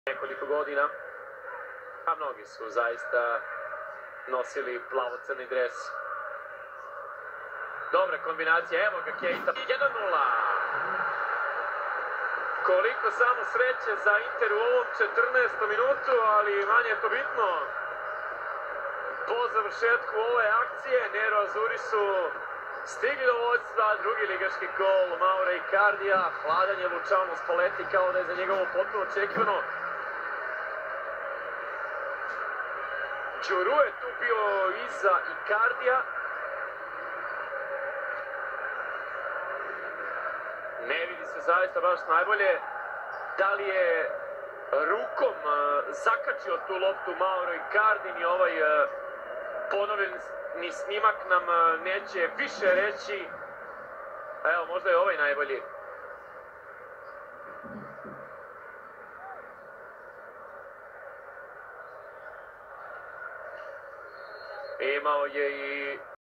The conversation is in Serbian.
nekoliko godina, a mnogi su zaista nosili plavo-crni dres. Dobra kombinacija, evo ga Keita, 1:0. Koliko samo sreće za Inter u ovom 14. minutu, ali manje je to bitno. Po završetku ove akcije, Nero Azuri su stigli do vodstva, drugi ligaški gol Maura Icardija, hladan je Luciano Spalletti kao da je za njegovo potpuno očekivano. Đuru je tu bio iza Icardija. Ne vidi se zaista baš najbolje da li je rukom zakačio tu loptu Mauro Icardi, ni ovaj ponovljeni snimak nam neće više reći. Evo, možda je ovaj najbolji. Imao je i